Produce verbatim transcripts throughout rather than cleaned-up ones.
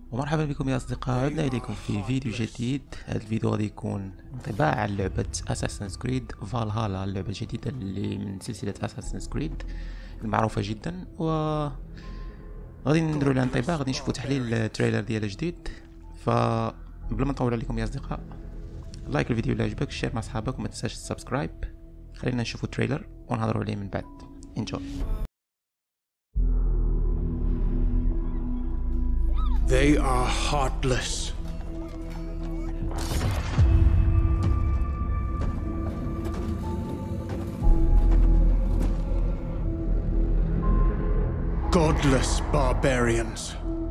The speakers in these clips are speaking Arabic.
ومرحبا بكم يا اصدقاء، عدنا اليكم في فيديو جديد. هذا الفيديو غادي يكون انطباع عن لعبه اساسنز كريد فالهالا، اللعبه الجديده اللي من سلسله اساسنز كريد المعروفه جدا. و غادي نديروا لها انطباع، غادي نشوفوا تحليل التريلر ديالها جديد. فبلا ما نطول عليكم يا اصدقاء، لايك الفيديو اللي عجبك، شير مع صحابك، وما تنساش السبسكرايب. خلينا نشوفوا التريلر ونهضروا عليه من بعد. انجوي. They are heartless. Godless barbarians.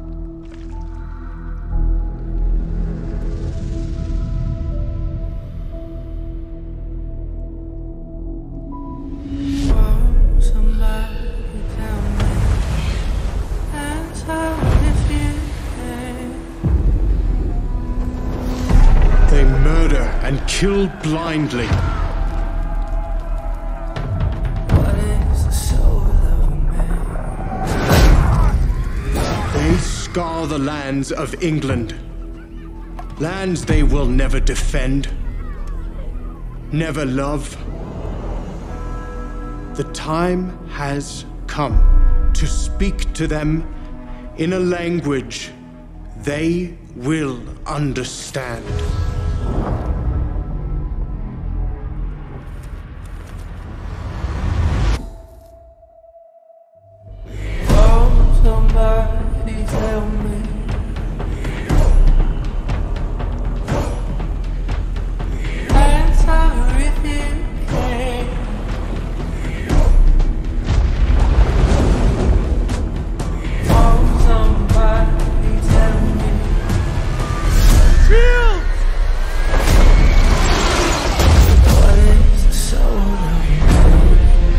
They murder and kill blindly. They scar the lands of England. Lands they will never defend, never love. The time has come to speak to them in a language they will understand. Somebody tell me. I'm sorry if you can. Oh, somebody tell me. Shield! What is the soul of man?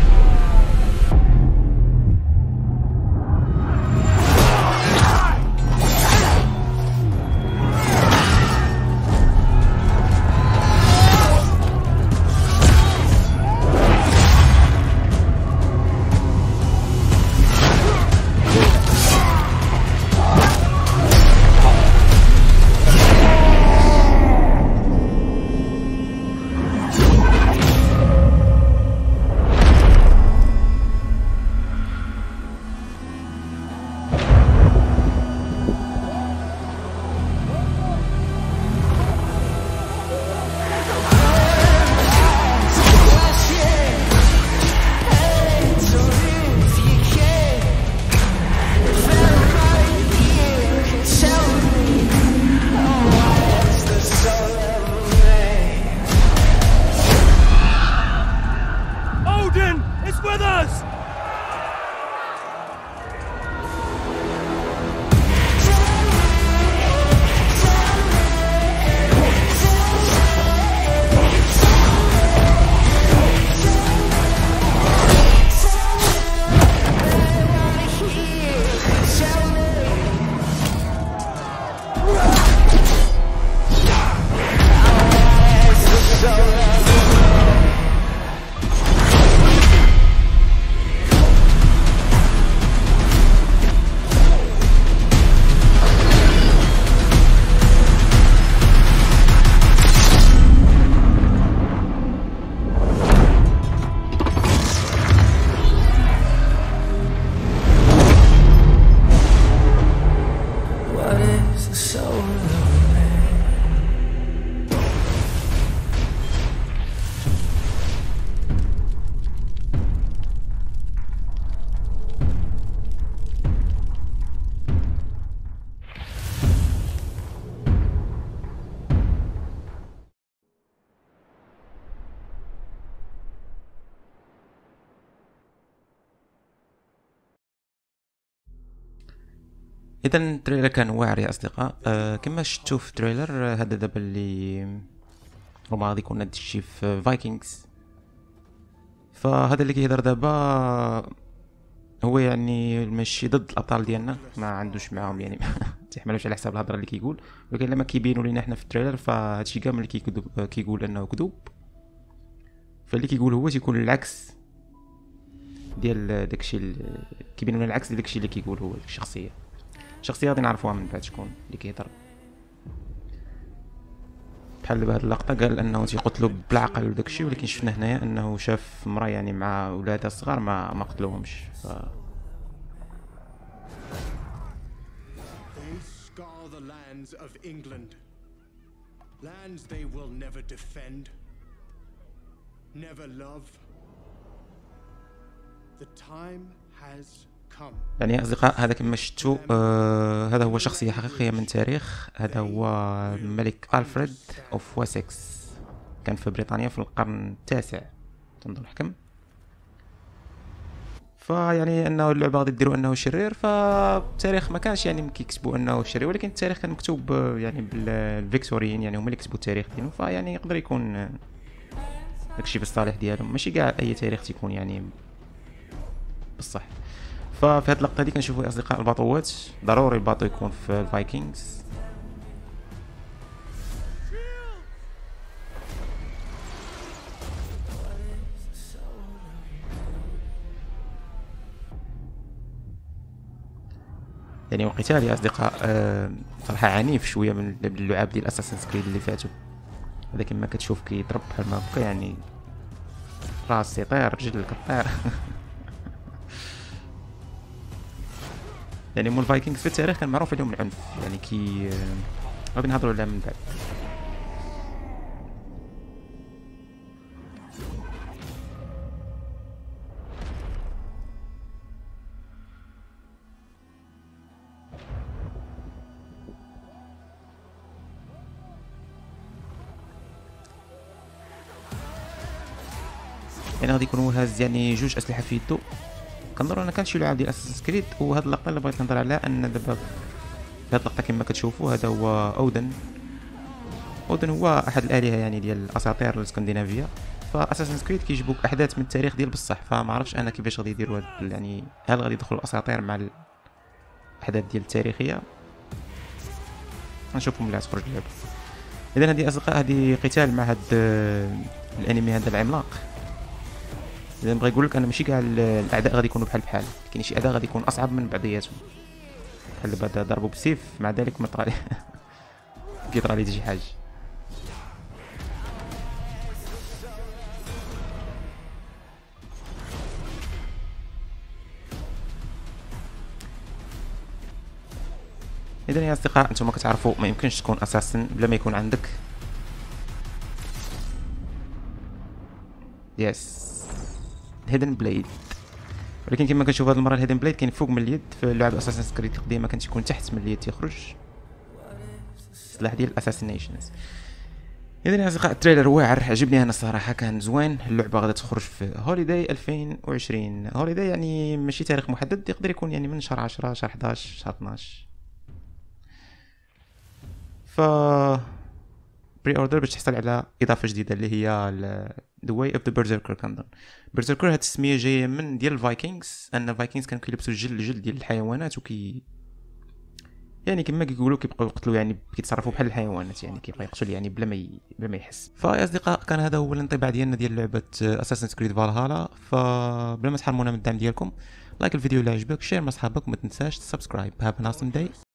With us! اذا التريلر كان واعر يا اصدقاء. أه كما شفتوا في التريلر، هذا دابا اللي ربما غادي يكون هاد الشيء في فايكنجز. فهذا اللي كيهضر دابا هو يعني ماشي ضد الابطال ديالنا، ما عندوش معاهم يعني تيحملوش على حساب الهضره اللي كيقول، ولكن لما كيبينوا لينا حنا في التريلر فهادشي كامل اللي كيكذب كيقول انه كذوب. فاللي كيقول هو تيكون العكس ديال داكشي، كيبين لنا العكس ديال داكشي اللي كيقول هو الشخصيه. شخصيه غادي نعرفوها من بعد شكون اللي كيهضر. بحال دابا هاد اللقطه قال انه تيقتلوا بالعقل وداكشي، ولكن شفنا هنايا انه شاف مرا يعني مع ولادها الصغار ما ما قتلوهمش. ف They scar the lands of England, lands they will never defend, never love. The time has come. يعني يا اصدقاء هذا كما شفتوا آه هذا هو شخصيه حقيقيه من تاريخ. هذا هو الملك ألفريد اوف واسكس، كان في بريطانيا في القرن التاسع تنظن الحكم. فيعني انه اللعبه غادي ديروا انه شرير، فالتاريخ ما كانش يعني كيكتبوا انه شرير، ولكن التاريخ كان مكتوب يعني بالفيكتوريين، يعني هما اللي كتبوا التاريخ ديالهم. فيعني يقدر يكون داكشي بالصالح ديالهم، ماشي كاع اي تاريخ تيكون يعني بالصح. ففي هاد اللقطه هادي كنشوفوا يا اصدقاء الباطوات، ضروري الباطو يكون في الفايكنجز. يعني وقتال يا اصدقاء آه صراحه عنيف شويه من اللعاب ديال اساسن كريد اللي فاتوا. هذا كما كتشوف كيضرب بحال ما بكا، يعني راس يطير رجل كطير. يعني مول الفايكنجز في التاريخ كان معروف عليهم العنف، يعني كي غادي نهضروا عليها من بعد. يعني غادي يكونوا هاز يعني جوج اسلحه في يدو. كنظن انا كان شي لعاب ديال اساس كريد. وهاد اللقطه اللي بغيت نهضر عليها ان دابا في هاد اللقطه كما كتشوفوا هذا هو اودن. اودن هو احد الالهه يعني ديال الاساطير الاسكندنافيه. فاساسن كريد كيجيبوك احداث من التاريخ ديال بصح، فما عرفتش انا كيفاش غادي يديروا هاد يعني هل غادي يدخلوا الاساطير مع الاحداث ديال التاريخيه. نشوفوا ملي تخرج اللعبه. اذا هذه اصدقاء هذه قتال مع هاد الانمي هذا العملاق. اذا نبغي نقول لك انا ماشي كاع الاعداء غادي يكونوا بحال بحال، كاين شي اعداء غادي يكون اصعب من بعضياتهم. بحال دابا ضربوا بالسيف مع ذلك ما طرا كيطرا لي شي حاجه. اذا يا اصدقاء انتم كتعرفوا ما يمكنش تكون اساسا بلا ما يكون عندك يس هيدن بليد. ولكن كما كنشوف هذه المره الهيدن بليد كاين فوق من اليد. في لعب اساسن كريد القديمه كان تيكون تحت من اليد تيخرج السلاح ديال الاساسينيشنز. اذا يا اصدقاء التريلر واعر، عجبني انا الصراحه، كان زوين. اللعبه غادا تخرج في هوليداي ألفين وعشرين. هوليداي يعني ماشي تاريخ محدد، يقدر يكون يعني من شهر عشرة شهر حداش شهر اثناش. ف بري اوردر باش تحصل على اضافه جديده اللي هي ذا واي اوف ذا بيرزيركر. كنظن بيرزيركر هاد التسميه جايه من ديال الفايكنجز، ان الفايكنجز كانوا كيلبسوا الجلد الجلد ديال الحيوانات وكي يعني كما كيقولوا كيبقاو يقتلوا، يعني كيتصرفوا بحال الحيوانات، يعني كيبقى يقتل يعني بلا ما ي... بلا ما يحس. فيا اصدقاء كان هذا هو الانطباع ديالنا ديال لعبه اساسن كريد فالهالا. فبلا ما تحرمونا من الدعم ديالكم، لايك الفيديو اللي عجبك، شير مع صحابك، وما تنساش تسبسكرايب. هاف نايس داي.